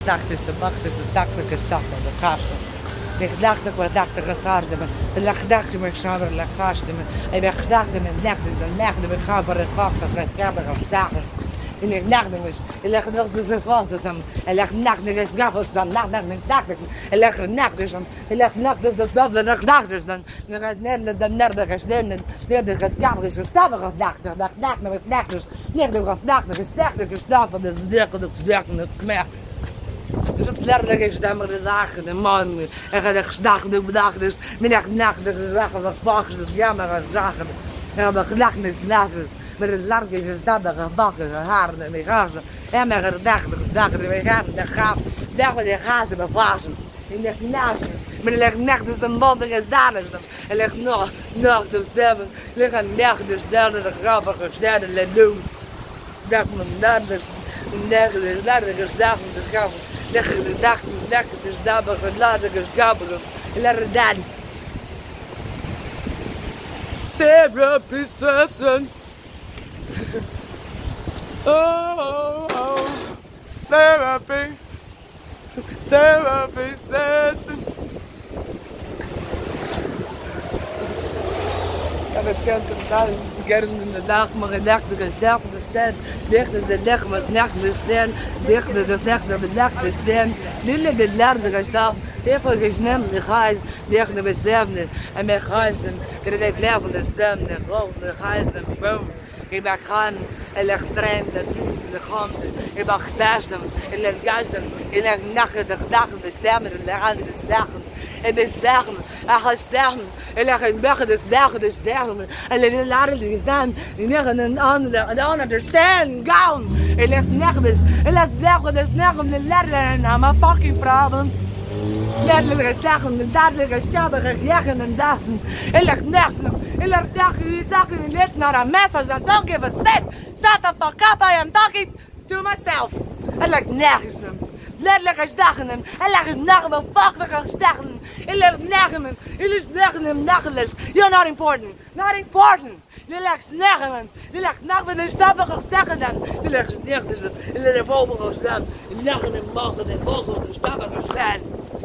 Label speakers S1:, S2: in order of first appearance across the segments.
S1: dacht is de macht, de dagelijke stappen, de gasten. De gedachte wat dacht de gestarden, de gedachte met samen de gasten. En de gedachte met nacht is de nacht de gaan voor het wacht dat wij schermen dagen. In de nacht is, en leg nog de Fransen samen. En leg nacht de schafels dan nacht nacht. En leg nacht dus dan, en leg nacht dus dat de nacht dus dan. Dan gaat net de nerdige stenen, de geschapen is gestappen gedacht, nacht met nacht dus. Niet de nacht, de sterke gestappen, de sterke smerk. Dus het letterlijk is dat maar de dagen, de man, en de gedachten, de bedachten, dus middag, nacht, de gedachten, de vakken, de jammer, de zagen, en de gedachten, nacht, met het larkjes, de stabben, gebakken, de haren en de gazen, en met de gedachten, de gaan, de gaaf, de gazen, de vazen, in de nacht, met de nacht, dus een band, en daders, en leg nog, de stemmen, liggen nacht, de sterren, de grappige sterren, de doen, dat men daders, de larkjes, de schaffen. Lekker de dag, lekker te stabben, later geschapen, lekker dan. Therapy session. Oh, therapy session. Ja, we schijnt het daar, in de dag, maar in de nacht, de sterren, de sterren, dichter de dag, maar nacht, de sterren, dichter de nacht, de nacht, de sterren, lille de lerde gestaan, even gesnemd, de gijs, dichter de sterren, en met gijzen, de leven, de stem, de grond, de gijs, de boom. Ik ben gaan, en leg trein, de grond, ik ben gestaastem, en leg gasten, en leg nachten, de gedachten, de stemmen, de leggen, de sterren. En de sterren, en ga sterren, en leg een weg, de sterren, en de laden die staan, die leggen een ander, de sterren, gaan, en leg nergens, en leg de sterren, de laden, en mijn fucking problem. Letterlijk sterren, de dadelijke sterren, gejagen en dassen, en leg nergens, en leg dagen, en let naar een message, I don't give a shit, shut the fuck up, I am talking to myself, en leg nergens hem. Letterlijk gesdagen hem, en leg eens nagen hem, fuck gesdagen hem, en leg nagen hem, en leg nagen hem, nageless, you're not important, je legt nagen hem, je legt nagen hem, en stappen gesdagen hem, je legt nagen hem, en leg hem boven gestaan, en nagen hem, mogen en boven de stappen gestaan.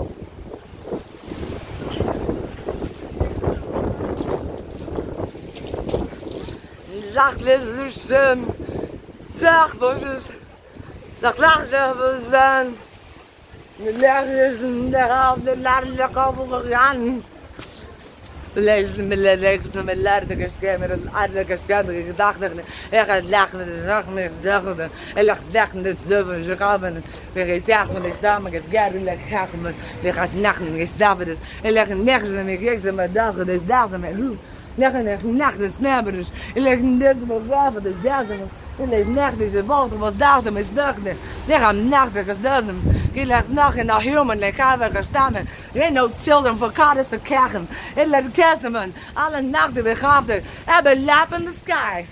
S1: Zachtjes lusten, zachtjes, dat lachen we zijn. De leggen de laden de kopen gaan. De lezen met de lezen met laden gestemd, een aardige stemmen, gedachten. Er gaat lachen, de zacht met zachten. Er lacht lachen, het zeven, ze gaan met de zacht met de stemmen, het garen, het gaten met de gaat nachten, de stemmen dus. Er leggen nergens en ik zeg ze met dagen, dus daar zijn met hoe. Leggen er nachten, snappen dus. Er leggen deze met graven, dus daar zijn we. Er leggen nachten, ze wachten, was dachten, met dachten. Er gaan nachten, gestaan. Je legt nacht in de human, le gaan we gestaan. Er no children for God is te krijgen. Er legt kerstman, alle nachten begaafden. Hebben lap in the sky.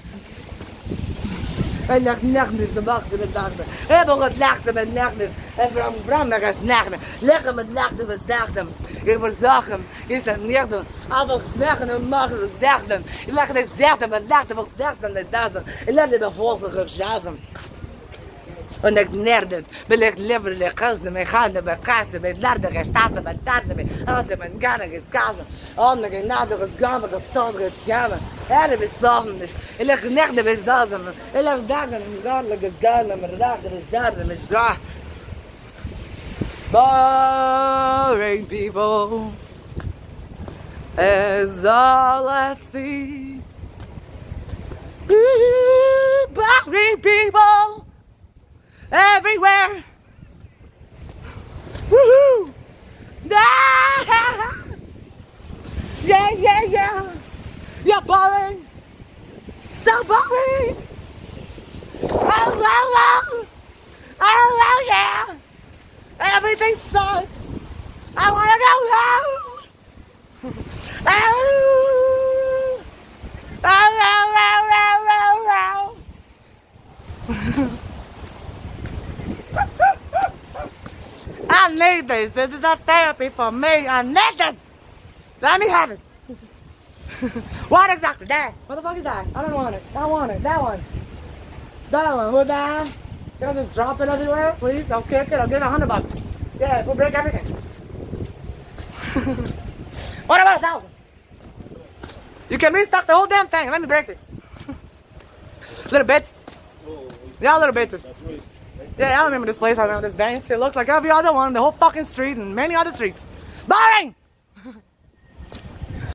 S1: Er legt nachten, ze wachten de dachten. Hebben het nachten met nachten. En van branden is nachten. Leggen met nachten, we dachten. Ik word dagen, is dat niet doen. Alle snachten en morgen is dachten. Je legt het dachten, met nachten, we dachten, de dagen. Je legt de bevolking geschazen. En ik leerde het. Ben ik liever de gasten, mijn gasten, mijn gasten, mijn larden, mijn staten, mijn taten, mijn hazen, mijn ganen, mijn kazen. Om de genade gesgaven, getozen, gesgaven. Er is bestoven, dus. Ik leg nechten, mijn dazen. Ik leg dagen, mijn gaarlijk is gaarlijk, mijn dagen is dagen, mijn zwaar. Boring people is all I see. Boring people. Everywhere. Woohoo! Yeah. You're boring. So boring. Oh, yeah. Everything sucks. I wanna go home. I need this. This is a therapy for me. I need this. Let me have it. What exactly? That. What the fuck is that? I don't want it. I want it. That one. That one. What that? Y'all just drop it everywhere, please. I'll kick it. I'll give it $100. Yeah, we'll break everything. What about 1,000? You can restock the whole damn thing. Let me break it. Little bits. Yeah, little bits. Yeah, I remember this place. I remember this bank. It looks like every other one, the whole fucking street and many other streets. Boring!